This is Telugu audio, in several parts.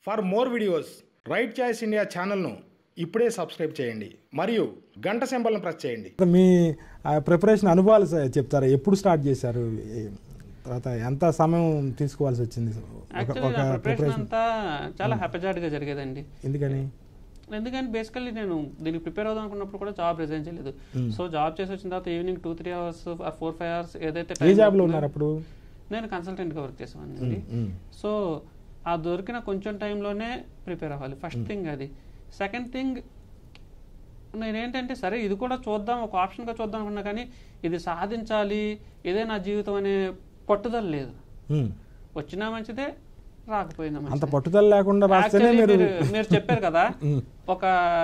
For more videos right choice India ఛానల్ను ఇప్పుడే సబ్స్క్రైబ్ చేయండి మరియు గంట సింబల్ను ప్రెస్ చేయండి. మీ ప్రిపరేషన్ అనుభవాలు చెప్తారా? ఎప్పుడు స్టార్ట్ చేశారు? తర్వాత ఎంత సమయం తీసుకోవాల్సి వచ్చింది? ప్రిపరేషన్ అంతా చాలా హ్యాపీజాట్గా జరిగేదండి. ఎందుకంటే బేసికల్లీ నేను దీనికి ప్రిపేర్ అవుదాం అనుకున్నప్పుడు కూడా జాబ్ రిజైన్ చేయలేదు. సో జాబ్ చేసి వచ్చిన తర్వాత ఈవినింగ్ 2-3 hours 4-5 hours ఏదైతే జాబ్లో ఉన్నారు అప్పుడు నేను కన్సల్టెంట్గా వర్క్ చేసేవాడిని. సో ఆ దొరికిన కొంచెం టైంలోనే ప్రిపేర్ అవ్వాలి. ఫస్ట్ థింగ్ అది. సెకండ్ థింగ్ నేనేంటంటే సరే ఇది కూడా చూద్దాం, ఒక ఆప్షన్గా చూద్దాం అనుకున్నా, కానీ ఇది సాధించాలి, ఇదే నా జీవితం అనే పట్టుదల లేదు. వచ్చినా మంచిదే, రాకపోయినా అంత పట్టుదల లేకుండా మీరు చెప్పారు కదా ఒక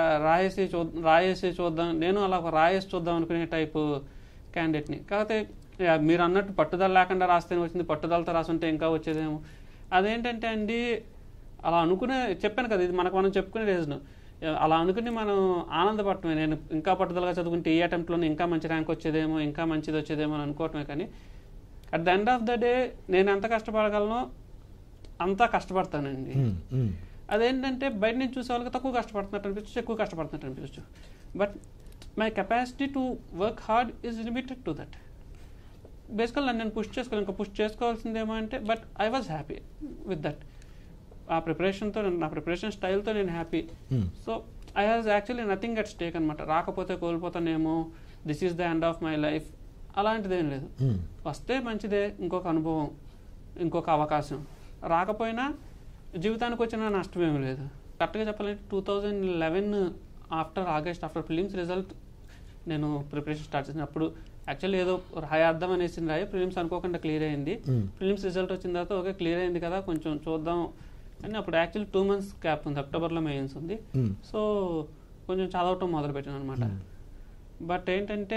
రాయేసి చూద్దాం, నేను అలా ఒక రాయేసి చూద్దాం అనుకునే టైపు క్యాండిడేట్ని. కాకపోతే మీరు అన్నట్టు పట్టుదల లేకుండా రాస్తేనే వచ్చింది, పట్టుదలతో రాసుంటే ఇంకా వచ్చేదేమో. అదేంటంటే అండి అలా అనుకునే చెప్పాను కదా, ఇది మనకు మనం చెప్పుకునే రీజన్. అలా అనుకుని మనం ఆనందపడటమే. నేను ఇంకా పట్టుదలగా చదువుకుంటే ఈ అటెంప్ట్లోనే ఇంకా మంచి ర్యాంక్ వచ్చేదేమో, ఇంకా మంచిది వచ్చేదేమో అని అనుకోవటమే. కానీ at the end of the day నేను ఎంత కష్టపడగలనో అంతా కష్టపడతానండి. అదేంటంటే బయట నుంచి చూసే వాళ్ళకి తక్కువ కష్టపడుతున్నట్టు అనిపించచ్చు, ఎక్కువ కష్టపడుతున్నట్టు అనిపించచ్చు. But my capacity to work hard is limited to that. Basically నేను పుష్ చేసుకోవాలి, ఇంకా పుష్ చేసుకోవాల్సిందేమో అంటే, but I was happy with that. ఆ ప్రిపరేషన్తో, నా ప్రిపరేషన్ స్టైల్తో నేను happy. So I has actually nothing at stake అనమాట. రాకపోతే కోల్పోతానేమో, this is the end of my life అలాంటిదేం లేదు. వస్తే మంచిదే, ఇంకొక అనుభవం, ఇంకొక అవకాశం. రాకపోయినా జీవితానికి వచ్చిన నష్టమేమి లేదు. కరెక్ట్గా చెప్పాలంటే 2011 ఆగస్ట్ ఆఫ్టర్ ప్రిలిమ్స్ రిజల్ట్ నేను ప్రిపరేషన్ స్టార్ట్ చేసిన. అప్పుడు యాక్చువల్లీ ఏదో రాయర్థం అనేసి ప్రిలిమ్స్ అనుకోకుండా క్లియర్ అయింది. ప్రిలిమ్స్ రిజల్ట్ వచ్చిన తర్వాత ఓకే క్లియర్ అయింది కదా, కొంచెం చూద్దాం అని. అప్పుడు యాక్చువల్లీ 2 months గ్యాప్ ఉంది, అక్టోబర్లో మెయిన్స్ ఉంది. సో కొంచెం చదవటం మొదలు పెట్టాను అనమాట. బట్ ఏంటంటే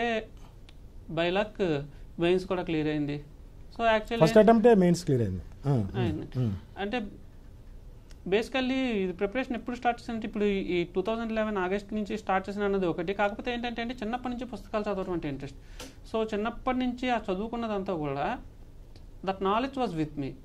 బై లక్ మెయిన్స్ కూడా క్లియర్ అయింది. సో యాక్చువల్లీ మెయిన్స్ క్లియర్ అయింది. అంటే బేసికల్లీ ఇది ప్రిపరేషన్ ఎప్పుడు స్టార్ట్ చేసినట్టు ఇప్పుడు ఈ 2011 ఆగస్ట్ నుంచి స్టార్ట్ చేసిన అన్నది ఒకటి. కాకపోతే ఏంటంటే అంటే చిన్నప్పటి నుంచి పుస్తకాలు చదవడం అంటే ఇంట్రెస్ట్. సో చిన్నప్పటి నుంచి ఆ చదువుకున్నదంతా కూడా that knowledge was with me.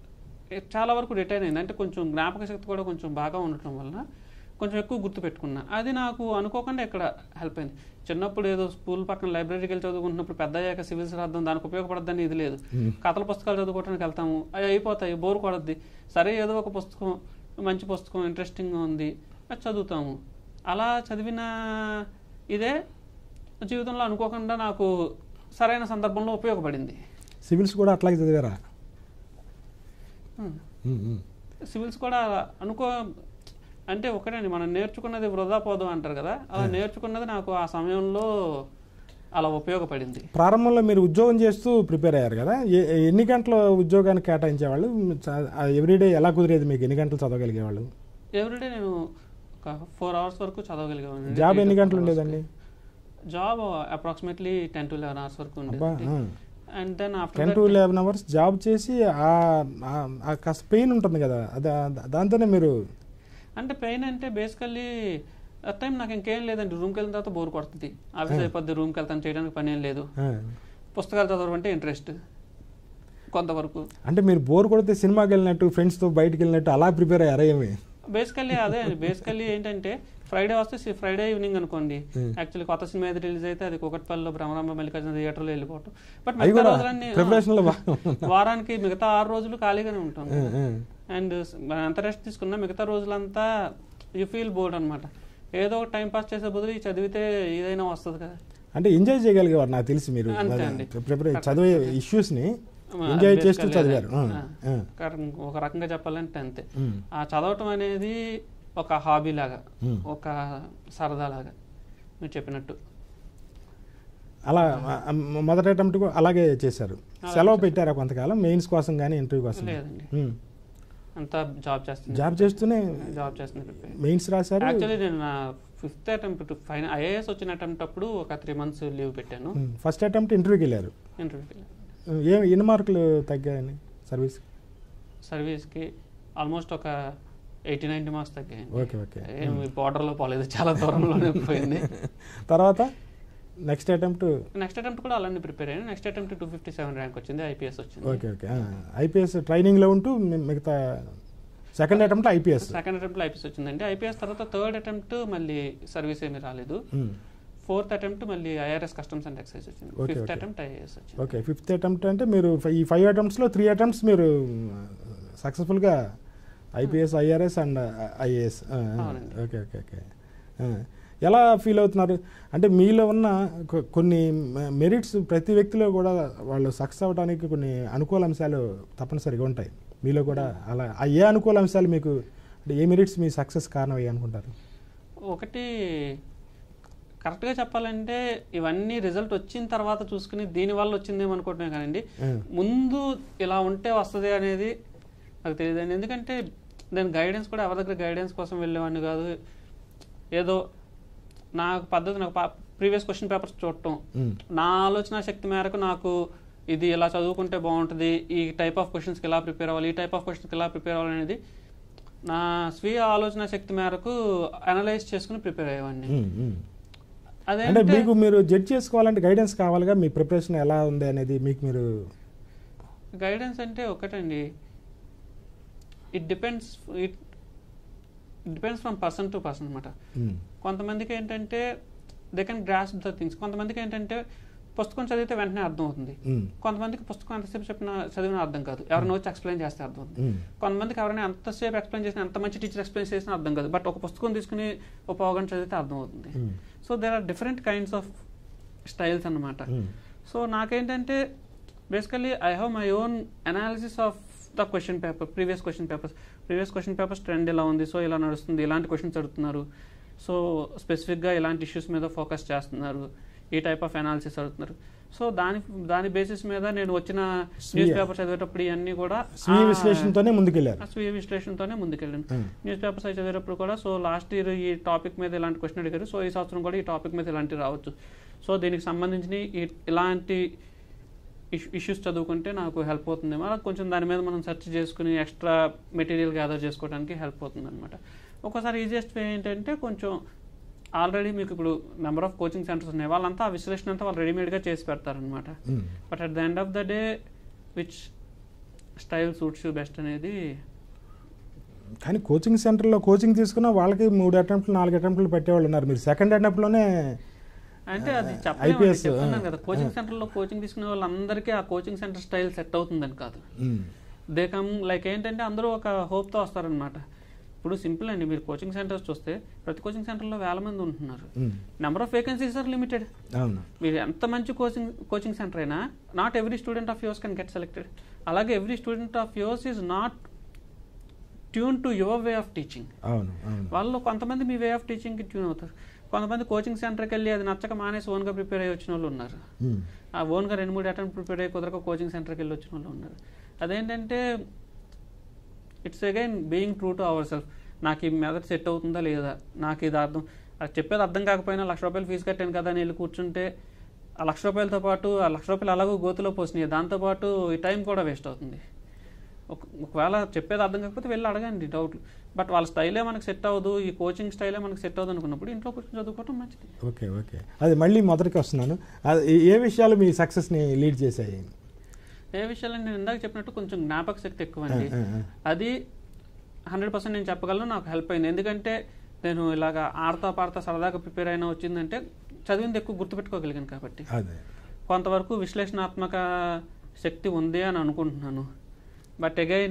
చాలా వరకు రిటైన్ అయింది. అంటే కొంచెం జ్ఞాపక శక్తి కూడా కొంచెం బాగా ఉండటం వల్ల కొంచెం ఎక్కువ గుర్తుపెట్టుకున్నా. అది నాకు అనుకోకుండా ఇక్కడ హెల్ప్ అయింది. చిన్నప్పుడు ఏదో స్కూల్ పక్కన లైబ్రరీకి వెళ్ళి చదువుకుంటున్నప్పుడు పెద్ద అయ్యాక సివిల్స్ రాద్దాం, దానికి ఉపయోగపడద్దని ఇది లేదు. కథల పుస్తకాలు చదువుకోవడానికి వెళ్తాము, అవి అయిపోతాయి, బోర్ కొడద్ది. సరే ఏదో ఒక పుస్తకం, మంచి పుస్తకం, ఇంట్రెస్టింగ్గా ఉంది, అది చదువుతాము. అలా చదివిన ఇదే జీవితంలో అనుకోకుండా నాకు సరైన సందర్భంలో ఉపయోగపడింది. సివిల్స్ కూడా అట్లాగే చదివారా? సివిల్స్ కూడా అంటే ఒకటండి, మనం నేర్చుకున్నది వృధా పోదు అంటారు కదా, అలా నేర్చుకున్నది నాకు ఆ సమయంలో అలా ఉపయోగపడింది. ప్రారంభంలో మీరు ఉద్యోగం చేస్తూ ప్రిపేర్ అయ్యారు కదా, ఎన్ని గంటల ఉద్యోగాన్ని కేటాయించేవాళ్ళు? ఎవ్రీడే ఎలా కుదిరేది మీకు? ఎన్ని గంటలు చదవగలిగేవాళ్ళు? ఎవ్రీడే నేను ఒక 4 hours వరకు చదవగలిగేవాడిని. జాబ్ ఎన్ని గంటలు ఉండేదండి? జాబ్ అప్రాక్సిమేట్లీ 10 to 11 hours వరకు ఉండేది. And then after 10 to 11 hours job చేసి కాస్త పెయిన్ ఉంటుంది కదా, దాంతోనే మీరు అంటే పెయిన్ అంటే బేసికల్లీ టైం నాకు ఇంకేం లేదండి. రూమ్కి వెళ్ళిన తర్వాత బోర్ కొడుతుంది, ఆఫీస్ అయిపోద్ది, రూమ్కి వెళ్తాను, చేయడానికి పని ఏం లేదు. పుస్తకాలు చదవడం అంటే ఇంట్రెస్ట్ కొంతవరకు. అంటే మీరు బోర్ కొడితే సినిమాకి వెళ్ళినట్టు, ఫ్రెండ్స్తో బయటకు వెళ్ళినట్టు అలా ప్రిపేర్ అయ్యారా? ఏమి బేసికల్లీ అదే అండి. బేసికల్లీ ఏంటంటే ఫ్రైడే వస్తే ఫ్రైడే ఈవినింగ్ అనుకోండి. యాక్చువల్లీ కొత్త సినిమా ఏది రిలీజ్ అయితే అది కూకట్పల్లిలో భ్రమరాంబ మల్లికార్జున థియేటర్లో వెళ్ళిపోవటం. బట్ మిగతా రోజులన్నీ వారానికి మిగతా 6 రోజులు ఖాళీగానే ఉంటాం. అండ్ ఎంత రెస్ట్ తీసుకున్నా మిగతా రోజులంతా యూ ఫీల్ బోర్డ్ అనమాట. ఏదో ఒక టైం పాస్ చేసే బదులు చదివితే ఏదైనా వస్తుంది కదా. అంటే ఎంజాయ్ చేయగలిగేవారు నాకు తెలిసి మీరు చదివే ఇష్యూస్ని ఎంజాయ్ చేస్తూ చదివారు. ఒక రకంగా చెప్పాలంటే అంతే. ఆ చదవటం అనేది ఒక హాబీ లాగా, ఒక సరదా లాగా మీరు చెప్పినట్టు. అలా మొదటి అటెంప్ట్ అలాగే చేశారు. సెలవు పెట్టారా కొంతకాలం మెయిన్స్ కోసం కానీ ఇంటర్వ్యూ కోసం? లేదండి, అంతా జాబ్ చేస్తూనే మెయిన్స్ రాశారు. యాక్చువల్లీ నేను నా 5th attempt ఫైనల్ ఐఏఎస్ వచ్చిన అటెంప్ట్ అప్పుడు ఒక 3 months లీవ్ పెట్టాను. ఫస్ట్ అటెంప్ట్ ఇంటర్వ్యూకి వెళ్ళారు. ఎన్ని మార్కులు తగ్గాయని సర్వీస్కి? ఆల్మోస్ట్ ఒక 80-90 marks తగ్గాయండి. Okay okay. బార్డర్లో పోలేదు, చాలా దూరంలోనే పోయింది. తర్వాత నెక్స్ట్ అటెంప్ట్ కూడా అలానే ప్రిపేర్ అయ్యాను. నెక్స్ట్ అటెంప్ట్ 257 ర్యాంక్ వచ్చింది, ఐపీఎస్ వచ్చింది. Okay okay. ఐపీఎస్ ట్రైనింగ్లో ఉంటూ మిగతా సెకండ్ అటెంప్ట్ ఐపీఎస్ వచ్చిందండి. ఐపీఎస్ తర్వాత థర్డ్ అటెంప్ట్ మళ్ళీ సర్వీస్ ఏమీ రాలేదు. ఫోర్త్ అటెంప్ట్ మళ్ళీ ఐఆర్ఎస్ కస్టమ్స్ అండ్ ఎక్సైజ్ వచ్చింది. ఫిఫ్త్ అటెంప్ట్ ఐఏఎస్ వచ్చింది. ఓకే, ఫిఫ్త్ అటెంప్ట్ అంటే మీరు ఈ 5 అటెంప్ట్స్లో 3 అటెంప్ట్స్ మీరు సక్సెస్ఫుల్గా IPS, IRS and IAS. Okay okay okay. ఎలా ఫీల్ అవుతున్నారు? అంటే మీలో ఉన్న కొన్ని మెరిట్స్ ప్రతి వ్యక్తిలో కూడా వాళ్ళు సక్సెస్ అవ్వడానికి కొన్ని అనుకూల అంశాలు తప్పనిసరిగా ఉంటాయి. మీలో కూడా అలా ఏ అనుకూల అంశాలు మీకు, అంటే ఏ మెరిట్స్ మీ సక్సెస్ కారణం అయ్యి అనుకుంటారు? ఒకటి, కరెక్ట్గా చెప్పాలంటే ఇవన్నీ రిజల్ట్ వచ్చిన తర్వాత చూసుకుని దీనివల్ల వచ్చిందేమో అనుకుంటున్నాను కానండి, ముందు ఇలా ఉంటే వస్తుంది అనేది నాకు తెలియదండి. ఎందుకంటే నేను గైడెన్స్ కూడా ఎవరి దగ్గర గైడెన్స్ కోసం వెళ్ళేవాడిని కాదు. ఏదో నాకు పద్ధతి, నాకు ప్రీవియస్ క్వశ్చన్ పేపర్స్ చూడటం, నా ఆలోచన శక్తి మేరకు నాకు ఇది ఇలా చదువుకుంటే బాగుంటుంది, ఈ టైప్ ఆఫ్ క్వశ్చన్స్కి ఇలా ప్రిపేర్ అవ్వాలి, ఈ టైప్ ఆఫ్ క్వశ్చన్స్కి ఇలా ప్రిపేర్ అవ్వాలి అనేది నా స్వీయ ఆలోచన శక్తి మేరకు అనలైజ్ చేసుకుని ప్రిపేర్ అయ్యేవాడిని. అంటే మీకు మీరు జడ్జ్ చేసుకోవాలంటే గైడెన్స్ కావాలిగా, మీ ప్రిపరేషన్ ఎలా ఉంది అనేది మీకు మీరు. గైడెన్స్ అంటే ఒకటండి, it depends from person to person అనమాట. కొంతమందికి ఏంటంటే they can grasp the things, కొంతమందికి ఏంటంటే పుస్తకం చదివితే వెంటనే అర్థం అవుతుంది, కొంతమందికి పుస్తకం ఎంతసేపు చదివినా అర్థం కాదు, ఎవరైనా వచ్చి ఎక్స్ప్లెయిన్ చేస్తే అర్థం అవుతుంది. కొంతమందికి ఎవరైనా ఎంతసేపు ఎక్స్ప్లెయిన్ చేసినా, ఎంత మంచి టీచర్ ఎక్స్ప్లెయిన్ చేసినా అర్థం కాదు, బట్ ఒక పుస్తకం తీసుకుని ఒక పావుగంట చదివితే అర్థం అవుతుంది. So there are different kinds of styles అన్నమాట. సో నాకేంటంటే basically I have my own analysis of the question paper, previous question papers trend ఎలా ఉంది, సో ఇలా నడుస్తుంది, ఇలాంటి క్వశ్చన్స్ అడుగుతున్నారు, సో స్పెసిఫిక్గా ఇలాంటి ఇష్యూస్ మీద ఫోకస్ చేస్తున్నారు, ఈ టైప్ ఆఫ్ అనాలిసిస్ అడుగుతున్నారు. సో దాని బేసిస్ మీద నేను వచ్చిన న్యూస్ పేపర్స్ చదివేటప్పుడు ఇవన్నీ కూడా స్వీయ విశ్లేషణతోనే ముందుకెళ్ళాను. న్యూస్ పేపర్స్ చదివేటప్పుడు కూడా సో లాస్ట్ ఇయర్ ఈ టాపిక్ మీద ఇలాంటి క్వశ్చన్ అడిగారు, సో ఈ సంవత్సరం కూడా ఈ టాపిక్ మీద ఇలాంటివి రావచ్చు, సో దీనికి సంబంధించిన ఇలాంటి ఇష్యూస్ చదువుకుంటే నాకు హెల్ప్ అవుతుందేమో, అలా కొంచెం దాని మీద మనం సెర్చ్ చేసుకుని ఎక్స్ట్రా మెటీరియల్ గ్యాదర్ చేసుకోవడానికి హెల్ప్ అవుతుంది అనమాట. ఒక్కోసారి ఈజియెస్ట్ వే ఏంటంటే కొంచెం ఆల్రెడీ మీకు ఇప్పుడు నెంబర్ ఆఫ్ కోచింగ్ సెంటర్స్ ఉన్నాయి, వాళ్ళంతా ఆ విశ్లేషణ అంతా వాళ్ళు రెడీమేడ్గా చేసి పెడతారనమాట. But at the end of the day which style suits you best అనేది. కానీ కోచింగ్ సెంటర్లో కోచింగ్ తీసుకున్న వాళ్ళకి 3 అటెంప్ట్లు 4 అటెంప్ట్లు పెట్టేవాళ్ళు ఉన్నారు, మీరు సెకండ్ అటెంప్ట్లోనే. అంటే అది చెప్తున్నాను కదా, కోచింగ్ సెంటర్లో కోచింగ్ తీసుకునే వాళ్ళందరికీ ఆ కోచింగ్ సెంటర్ స్టైల్ సెట్ అవుతుందని కాదు. దే కమ్ లైక్ ఏంటంటే అందరూ ఒక హోప్తో వస్తారనమాట. ఇప్పుడు సింపుల్ అండి, మీరు కోచింగ్ సెంటర్స్ చూస్తే ప్రతి కోచింగ్ సెంటర్లో 1000 మంది ఉంటున్నారు, number of vacancies are limited. మీరు ఎంత మంచి కోచింగ్ సెంటర్ అయినా not every student of yours can get selected. అలాగే every student of yours is not tune to your way of teaching. వాళ్ళు కొంతమంది మీ వే ఆఫ్ టీచింగ్కి ట్యూన్ అవుతారు, కొంతమంది కోచింగ్ సెంటర్కి వెళ్ళి అది నచ్చక మానేసి ఓన్గా ప్రిపేర్ అయ్యి వచ్చిన వాళ్ళు ఉన్నారు, ఆ ఓన్గా 2-3 అటెంప్ట్ ప్రిపేర్ అయ్యి కుదరక కోచింగ్ సెంటర్కి వెళ్ళి వచ్చిన వాళ్ళు ఉన్నారు. అదేంటంటే it's again being true to our self. నాకు ఈ మెథడ్ సెట్ అవుతుందా లేదా, నాకు ఇది అర్థం, అది చెప్పేది అర్థం కాకపోయినా ₹1,00,000 ఫీజు కట్టాను కదా అని వెళ్ళి కూర్చుంటే ఆ ₹1,00,000తో పాటు ఆ ₹1,00,000 అలాగూ గోతులో పోసినాయి, దాంతోపాటు ఈ టైం కూడా వేస్ట్ అవుతుంది. ఒకవేళ చెప్పేది అర్థం కాకపోతే వెళ్ళి అడగండి డౌట్లు, బట్ వాళ్ళ స్టైలే మనకు సెట్ అవ్వదు, ఈ కోచింగ్ స్టైలే మనకు సెట్ అవ్వదు అనుకున్నప్పుడు ఇంట్లో కూర్చొని చదువుకోవడం మంచిది. ఓకే ఓకే, అది మళ్ళీ మొదటికి వస్తున్నాను. ఏ విషయాలు మీ సక్సెస్ని లీడ్ చేశాయి? ఏ విషయాలు నేను ఇందాక చెప్పినట్టు కొంచెం జ్ఞాపక శక్తి ఎక్కువ అండి, అది 100% నేను చెప్పగలను, నాకు హెల్ప్ అయింది. ఎందుకంటే నేను ఇలాగా ఆడతా పాడతా సరదాగా ప్రిపేర్ అయినా వచ్చిందంటే చదివింది ఎక్కువ గుర్తుపెట్టుకోగలిగాను కాబట్టి. కొంతవరకు విశ్లేషణాత్మక శక్తి ఉంది అని అనుకుంటున్నాను, బట్ అగైన్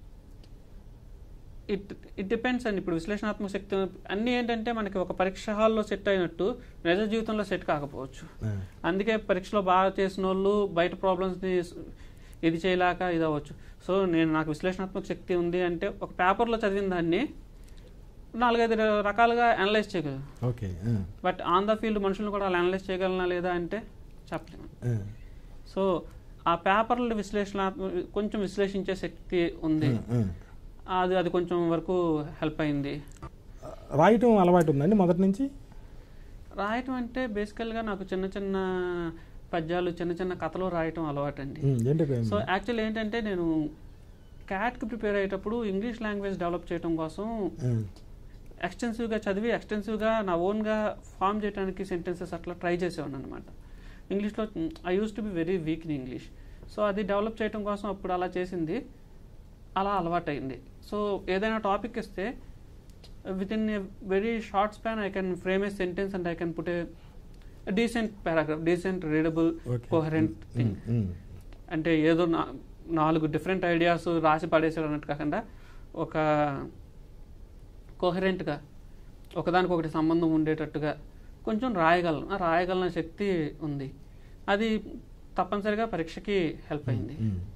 ఇట్ డిపెండ్స్ అండి. ఇప్పుడు విశ్లేషణాత్మక శక్తి అన్నీ ఏంటంటే మనకి ఒక పరీక్ష హాల్లో సెట్ అయినట్టు నిజ జీవితంలో సెట్ కాకపోవచ్చు. అందుకే పరీక్షలో బాగా చేసిన వాళ్ళు బయట ప్రాబ్లమ్స్ని ఇది చేయలేక ఇది అవ్వచ్చు. సో నాకు విశ్లేషణాత్మక శక్తి ఉంది అంటే ఒక పేపర్లో చదివిన దాన్ని 4-5 రకాలుగా అనలైజ్ చేయగలరు. Okay, but on the field మనుషులను కూడా అలా అనలైజ్ చేయగలనా లేదా అంటే చెప్పలేము. సో ఆ పేపర్ల కొంచెం విశ్లేషించే శక్తి ఉంది, అది కొంచెం వరకు హెల్ప్ అయింది. రాయటం అలవాటు ఉందండి మొదటి నుంచి? రాయటం అంటే బేసికల్గా నాకు చిన్న చిన్న పద్యాలు, చిన్న చిన్న కథలు రాయటం అలవాటు అండి. సో యాక్చువల్ ఏంటంటే నేను క్యాట్కి ప్రిపేర్ అయ్యేటప్పుడు ఇంగ్లీష్ లాంగ్వేజ్ డెవలప్ చేయడం కోసం ఎక్స్టెన్సివ్గా చదివి ఎక్స్టెన్సివ్గా నా ఓన్గా ఫామ్ చేయడానికి సెంటెన్సెస్ అట్లా ట్రై చేసేవాడిని అనమాట. ఇంగ్లీష్లో I use to be very weak in English. So అది డెవలప్ చేయడం కోసం అప్పుడు అలా చేసింది, అలా అలవాటు అయింది. సో ఏదైనా టాపిక్ ఇస్తే within a very short span I can frame a sentence and I can put a decent paragraph, decent readable coherent thing. అంటే ఏదో 4 డిఫరెంట్ ఐడియాస్ రాసి పడేసాడు అన్నట్టు కాకుండా ఒక కోహరెంట్గా ఒకదానికొకటి సంబంధం ఉండేటట్టుగా కొంచెం రాయగలన శక్తి ఉంది. అది తప్పనిసరిగా పరీక్షకి హెల్ప్ అయింది.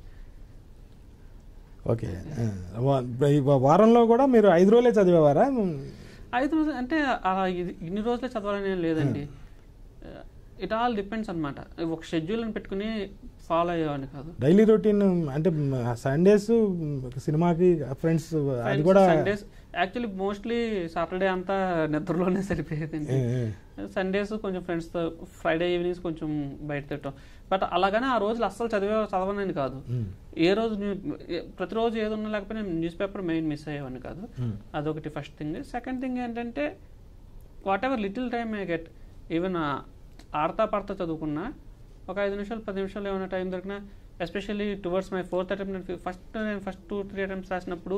ఓకే, వారంలో కూడా మీరు 5 రోజులే చదివేవారా? 5 రోజులు అంటే అలా ఇన్ని రోజులే చదవాలని ఏం లేదండి. ఇట్ ఆల్ డిపెండ్స్ అనమాట. ఒక షెడ్యూల్ అని పెట్టుకుని ఫాలో అయ్యేవాడిని కాదు. డైలీ రొటీన్ అంటే సండేస్ సినిమాకి ఫ్రెండ్స్, అది కూడా సండేస్ యాక్చువల్లీ మోస్ట్లీ సాటర్డే అంతా నిద్రలోనే సరిపోయేదండి. సండేస్ కొంచెం ఫ్రెండ్స్తో, ఫ్రైడే ఈవినింగ్స్ కొంచెం బయట తిట్టడం. బట్ అలాగనే ఆ రోజులు అస్సలు చదవనని కాదు. ఏ రోజు ప్రతిరోజు ఏది ఉన్నా లేకపోతే నేను న్యూస్ పేపర్ మెయిన్ మిస్ అయ్యేవాడిని కాదు. అదొకటి ఫస్ట్ థింగ్. సెకండ్ థింగ్ ఏంటంటే whatever little time I get, even ఆడతా పడతా చదువుకున్నా ఒక 5 నిమిషాలు 10 నిమిషాలు ఏమైనా టైం దొరికినా, especially towards my 4th attempt, నేను ఫస్ట్ 2-3 అటెంప్ట్స్ రాసినప్పుడు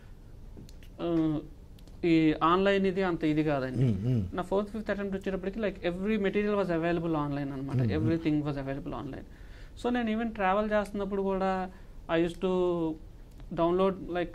ఈ ఆన్లైన్ ఇది అంత ఇది కాదండి. నా 4th 5th అటెంప్ట్ వచ్చేటప్పటికి like every material was available online అనమాట. Everything was available online. So నేను ఈవెన్ ట్రావెల్ చేస్తున్నప్పుడు కూడా I use to download like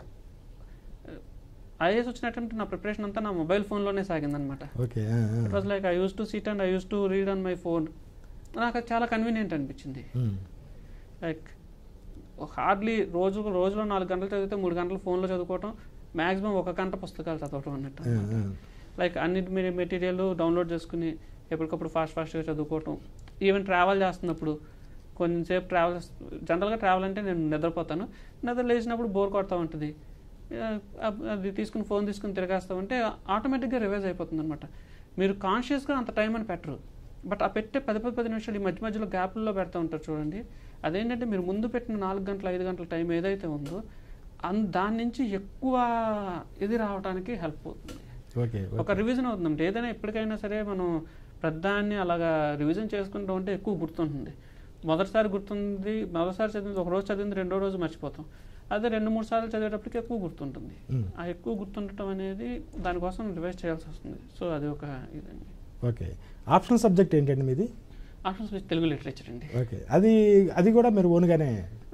IAS వచ్చిన అటెంప్ట్ నా ప్రిపరేషన్ అంతా నా మొబైల్ ఫోన్లోనే సాగిందనమాట. It was like I use to sit and I use to read on my phone. నాకు అది చాలా కన్వీనియంట్ అనిపించింది. లైక్ హార్డ్లీ రోజులో 4 గంటలు చదివితే 3 గంటలు ఫోన్లో చదువుకోవటం, మ్యాక్సిమం 1 గంట పుస్తకాలు చదవటం అన్నట్టు. లైక్ అన్ని మెటీరియల్ డౌన్లోడ్ చేసుకుని ఎప్పటికప్పుడు ఫాస్ట్గా చదువుకోవటం. ఈవెన్ ట్రావెల్ చేస్తున్నప్పుడు కొంచెంసేపు జనరల్గా ట్రావెల్ అంటే నేను నిద్రపోతాను. నిద్ర లేచినప్పుడు బోర్ కొడతా ఉంటుంది. అది ఫోన్ తీసుకుని తిరగేస్తామంటే ఆటోమేటిక్గా రివైజ్ అయిపోతుంది అనమాట. మీరు కాన్షియస్గా అంత టైం అని పెట్టరు, బట్ ఆ పెట్టే 10 నిమిషాలు ఈ మధ్యలో గ్యాప్ల్లో పెడతా ఉంటారు చూడండి. అదేంటంటే మీరు ముందు పెట్టిన 4 గంటలు 5 గంటల టైం ఏదైతే ఉందో దాని నుంచి ఎక్కువ ఇది రావడానికి హెల్ప్ అవుతుంది. ఒక రివిజన్ అవుతుందంటే ఏదైనా ఎప్పటికైనా సరే మనం ప్రధాన్ని అలాగా రివిజన్ చేసుకుంటూ ఉంటే ఎక్కువ గుర్తుంటుంది. మొదటిసారి చదివింది ఒక రోజు చదివింది 2వ రోజు మర్చిపోతాం. అదే 2-3 సార్లు చదివేటప్పటికి ఎక్కువ గుర్తుంటుంది. ఆ ఎక్కువ గుర్తుండటం అనేది దానికోసం రివైజ్ చేయాల్సి వస్తుంది. సో అది ఒక ఇదండి. ఓకే, ఆప్షనల్ సబ్జెక్ట్ ఏంటండి మీది? ఆప్షనల్ సబ్జెక్ట్ తెలుగు లిటరేచర్ అండి. ఓకే, అది కూడా మీరు ఓన్గానే?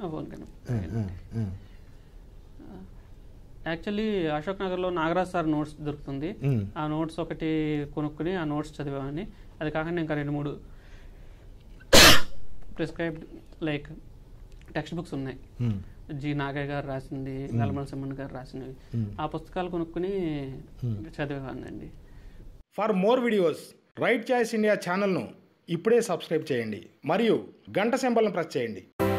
యాక్చువల్లీ అశోక్ నగర్లో నాగరాజ్ సార్ నోట్స్ దొరుకుతుంది. ఆ నోట్స్ ఒకటి కొనుక్కుని ఆ నోట్స్ చదివామని. అది కాకుండా ఇంకా 2-3 ప్రిస్క్రైబ్డ్ లైక్ టెక్స్ట్ బుక్స్ ఉన్నాయి. జి నాగయ్య గారు రాసింది, నల్లమల సింహన్ గారు రాసినవి. ఆ పుస్తకాలు కొనుక్కుని చదివేవాడినండి. For more videos right choice India ఛానల్ను ఇప్పుడే సబ్స్క్రైబ్ చేయండి మరియు గంట సింబల్ను ప్రెస్ చేయండి.